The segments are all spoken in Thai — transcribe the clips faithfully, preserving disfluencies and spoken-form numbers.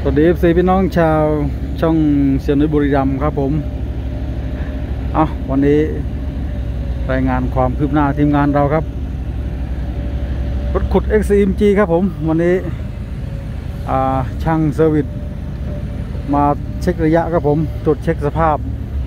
วัสดี เอฟ ซี พี่น้องชาวช่องเสียนุ้ยบุรีรัมย์ครับผมเอาวันนี้รายงานความคืบหน้าทีมงานเราครับรถขุด เอ็กซ์ ซี เอ็ม จี ครับผมวันนี้ช่างเซอร์วิสมาเช็คระยะครับผมตรวจเช็คสภาพ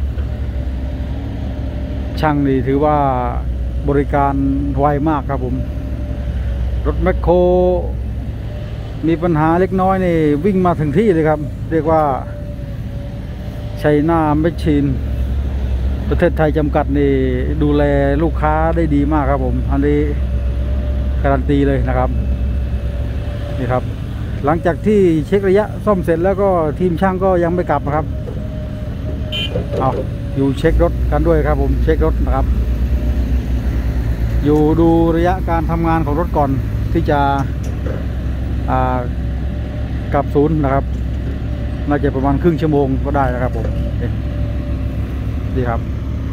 ช่างนี่ถือว่าบริการไวมากครับผมรถแมคโครมีปัญหาเล็กน้อยนี่วิ่งมาถึงที่เลยครับเรียกว่าชัยนาแมชชีนประเทศไทยจำกัดนี่ดูแลลูกค้าได้ดีมากครับผมอันนี้การันตีเลยนะครับนี่ครับหลังจากที่เช็คระยะซ่อมเสร็จแล้วก็ทีมช่างก็ยังไม่กลับนะครับเอาอยู่เช็ครถกันด้วยครับผมเช็ครถนะครับอยู่ดูระยะการทำงานของรถก่อนที่จะกลับศูนย์นะครับน่าจะประมาณครึ่งชั่วโมงก็ได้นะครับผมดีครับ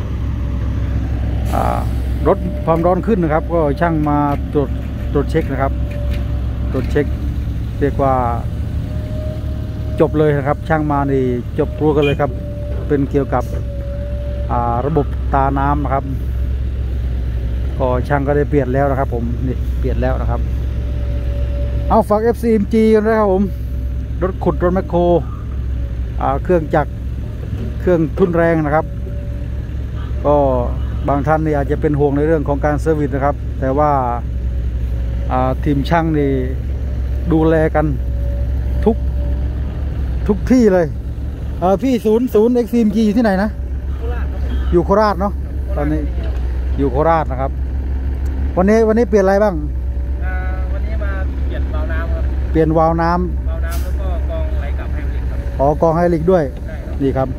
รถความร้อนขึ้นนะครับก็ช่างมาตรวจตรวจเช็คนะครับตรวจเช็คเรียกว่าจบเลยนะครับช่างมานี่จบตัวกันเลยครับเป็นเกี่ยวกับระบบตาน้ำนะครับก็ช่างก็ได้เปลี่ยนแล้วนะครับผมนี่เปลี่ยนแล้วนะครับเอาฝาก เอฟ ซี เอ็ม จี กันนะครับผมรถขุดรถแมคโครเครื่องจักรเครื่องทุนแรงนะครับก็บางท่านนี่อาจจะเป็นห่วงในเรื่องของการเซอร์วิสนะครับแต่ว่าทีมช่างนี่ดูแลกันทุกทุกที่เลยพี่ศูนย์ศูนย์ เอ็กซ์ ซี เอ็ม จี อยู่ที่ไหนนะอยู่โคราชเนาะตอนนี้อยู่โคราชนะครับวันนี้วันนี้เปลี่ยนอะไรบ้างวันนี้มาเปลี่ยนวาล์วน้ำครับเปลี่ยนวาล์วน้ำวาล์วน้ำแล้วก็กองไหลกลับไฮดรอลิกครับอ๋อกองไฮดรอลิกด้วยนี่ครับ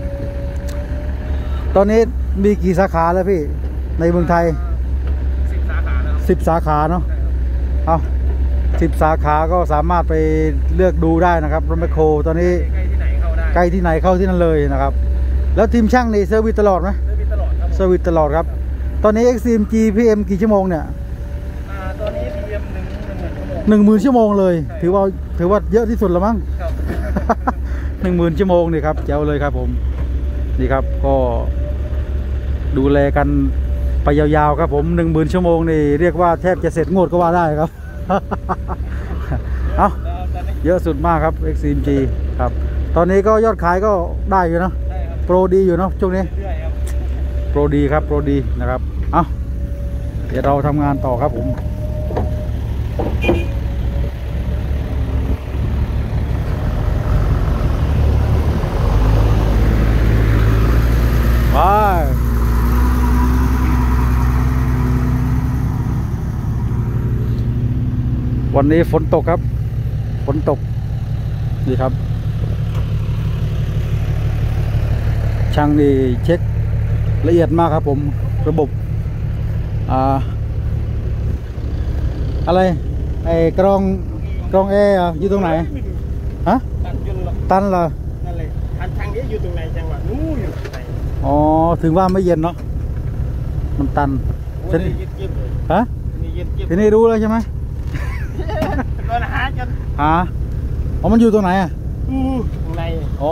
ตอนนี้มีกี่สาขาแล้วพี่ในเมืองไทยสิบสาขาแล้วสิบสาขาเนาะเอาสิบสาขาก็สามารถไปเลือกดูได้นะครับรถแมคโครตอนนี้ใกล้ที่ไหนเข้าได้ใกล้ที่ไหนเข้าที่นั่นเลยนะครับแล้วทีมช่างนี่เซอร์วิสตลอดไหมเซอร์วิสตลอดครับเซอร์วิสตลอดครับตอนนี้ เอ็กซ์ ซี เอ็ม จี พี เอ็ม กี่ชั่วโมงเนี่ยตอนนี้ พี เอ็ม หนึ่งหมื่นชั่วโมงหนึ่งหมื่นชั่วโมงเลยถือว่าถือว่าเยอะที่สุดแล้วมั้งหนึ่งหมื่นชั่วโมงนี่ครับเจ๋วเลยครับผมนี่ครับก็ดูแลกันไปยาวๆครับผมหนึ่งหมื่นชั่วโมงนี่เรียกว่าแทบจะเสร็จงวดก็ว่าได้ครับเอาเยอะสุดมากครับ เอ็กซ์ ซี เอ็ม จี ครับตอนนี้ก็ยอดขายก็ได้อยู่เนาะโปรดีอยู่เนาะช่วงนี้โปรดีครับโปรดีนะครับเอาเดี๋ยวเราทำงานต่อครับผมไปวันนี้ฝนตกครับฝนตกนี่ครับช่างนี่เช็คละเอียดมากครับผมระบบอ่าอะไรไอ้กรองกรองแอร์อยู่ตรงไหนฮะตันเหรอนั่นเลยอันทางนี้อยู่ตรงไหนจังหวะนู้อยู่ตรงไหนอ๋อถึงว่าไม่เย็นเนาะมันตันฮะทีนี้รู้แล้วใช่ไหมหาจนหาอ๋อมันอยู่ตรงไหนอ่ะอู้ตรงไหนอ๋อ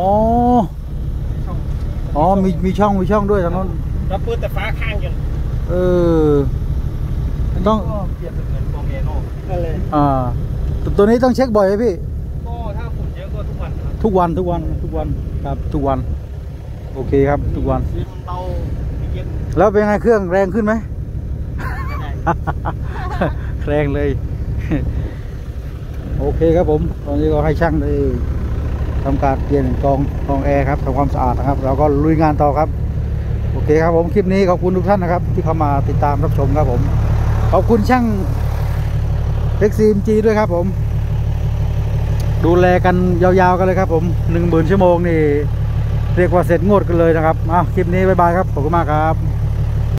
อ๋อมีมีช่องมีช่องด้วยทางโน้นเราเปิดแต่ฟ้าข้างจนเออต้องเปลี่ยนเป็นกองเอโน่นั่นเลยอ่าตัวนี้ต้องเช็คบ่อยไหมพี่ก็ถ้าฝุ่นเยอะก็ทุกวันทุกวันทุกวันทุกวันครับทุกวันโอเคครับทุกวันแล้วเป็นไงเครื่องแรงขึ้นไหมแรงเลยโอเคครับผมตอนนี้ก็ให้ช่างได้ทำการเปลี่ยนกองกองแอร์ครับทำความสะอาดนะครับเราก็ลุยงานต่อครับโอเคครับผมคลิปนี้ขอบคุณทุกท่านนะครับที่เข้ามาติดตามรับชมครับผมขอบคุณช่าง เอ็กซ์ ซี เอ็ม จี ด้วยครับผมดูแลกันยาวๆกันเลยครับผมหนึ่งหมื่นชั่วโมงนี่เรียกว่าเสร็จงวดกันเลยนะครับอ้าวคลิปนี้บ๊ายบายครับขอบคุณมากครับ